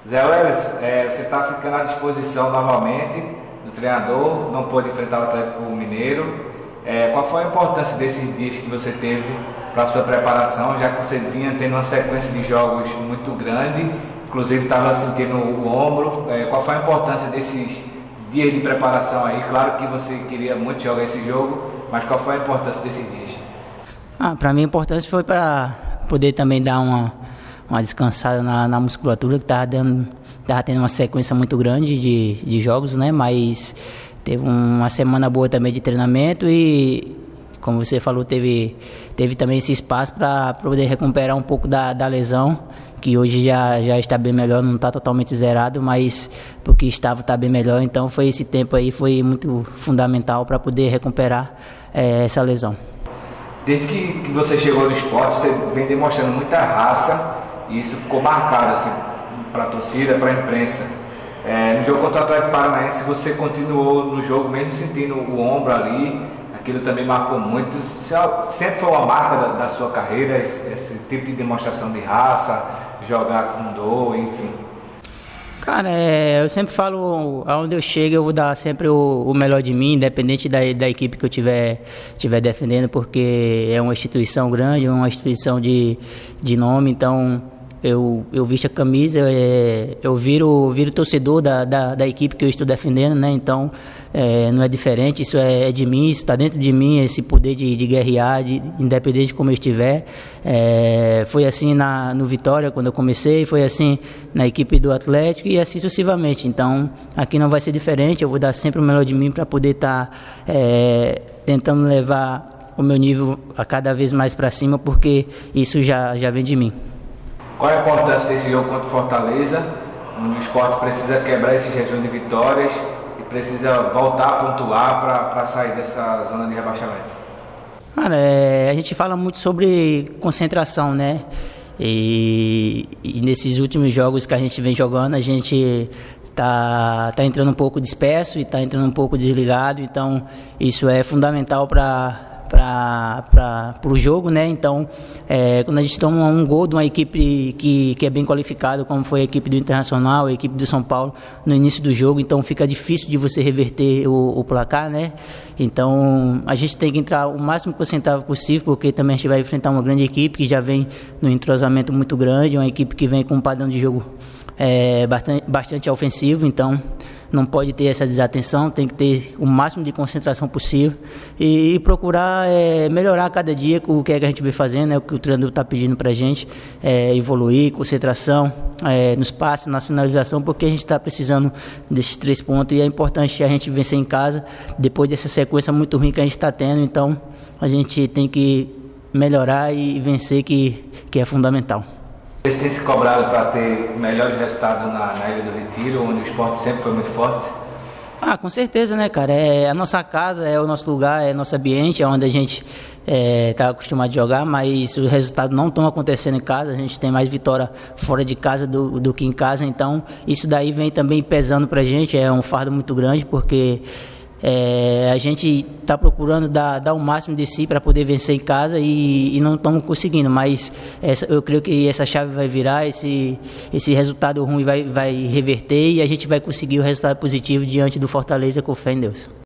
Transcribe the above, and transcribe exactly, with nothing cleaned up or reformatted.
Zé Welles, é, você está ficando à disposição novamente do treinador, não pôde enfrentar o Atlético Mineiro. É, qual foi a importância desses dias que você teve para a sua preparação, já que você vinha tendo uma sequência de jogos muito grande, inclusive estava sentindo o ombro? É, qual foi a importância desses dias de preparação aí? Claro que você queria muito jogar esse jogo, mas qual foi a importância desses dias? Ah, para mim a importância foi para poder também dar uma, uma descansada na, na musculatura, que estava dando, tava tendo uma sequência muito grande de, de jogos, né? Mas teve uma semana boa também de treinamento e, como você falou, teve, teve também esse espaço para poder recuperar um pouco da, da lesão, que hoje já, já está bem melhor, não está totalmente zerado, mas porque estava está bem melhor. Então foi esse tempo aí, foi muito fundamental para poder recuperar é, essa lesão. Desde que, que você chegou no esporte, você vem demonstrando muita raça e isso ficou marcado assim, para a torcida, para a imprensa. É, no jogo contra o Atlético Paranaense, você continuou no jogo mesmo sentindo o ombro ali, aquilo também marcou muito. Sempre foi uma marca da, da sua carreira, esse, esse tipo de demonstração de raça, jogar com dor, enfim. Cara, é, eu sempre falo, aonde eu chego eu vou dar sempre o, o melhor de mim, independente da, da equipe que eu estiver tiver defendendo, porque é uma instituição grande, é uma instituição de, de nome, então eu, eu visto a camisa, é, eu viro, viro torcedor da, da, da equipe que eu estou defendendo, né? Então é, não é diferente, isso é, é de mim, isso está dentro de mim, esse poder de, de guerrear, de, independente de como eu estiver. É, foi assim na, no Vitória quando eu comecei, foi assim na equipe do Atlético e assim sucessivamente. Então aqui não vai ser diferente, eu vou dar sempre o melhor de mim para poder estar tá, é, tentando levar o meu nível a cada vez mais para cima, porque isso já, já vem de mim. Qual a importância desse jogo contra o Fortaleza, onde o Sport precisa quebrar esse jejum de vitórias e precisa voltar a pontuar para sair dessa zona de rebaixamento? Cara, é, a gente fala muito sobre concentração, né? E, e nesses últimos jogos que a gente vem jogando, a gente tá, tá entrando um pouco disperso e tá entrando um pouco desligado, então isso é fundamental para para o jogo, né? Então, é, quando a gente toma um gol de uma equipe que, que é bem qualificada, como foi a equipe do Internacional, a equipe do São Paulo, no início do jogo, então fica difícil de você reverter o, o placar, né? Então, a gente tem que entrar o máximo concentrável possível, porque também a gente vai enfrentar uma grande equipe que já vem no entrosamento muito grande, uma equipe que vem com um padrão de jogo é, bastante, bastante ofensivo, então não pode ter essa desatenção, tem que ter o máximo de concentração possível e, e procurar é, melhorar a cada dia o que é que a gente vem fazendo, né, o que o treinador está pedindo para a gente, é, evoluir, concentração é, nos passes, na finalização, porque a gente está precisando desses três pontos e é importante a gente vencer em casa depois dessa sequência muito ruim que a gente está tendo, então a gente tem que melhorar e vencer, que, que é fundamental. Vocês têm se cobrado para ter melhores resultados na, na Ilha do Retiro, onde o esporte sempre foi muito forte? Ah, com certeza, né, cara? É a nossa casa, é o nosso lugar, é o nosso ambiente, é onde a gente está é, acostumado a jogar, mas os resultados não estão acontecendo em casa, a gente tem mais vitória fora de casa do, do que em casa, então isso daí vem também pesando para a gente, é um fardo muito grande, porque É, a gente está procurando dar, dar o máximo de si para poder vencer em casa e, e não estamos conseguindo, mas essa, eu creio que essa chave vai virar, esse, esse resultado ruim vai, vai reverter e a gente vai conseguir o resultado positivo diante do Fortaleza, com fé em Deus.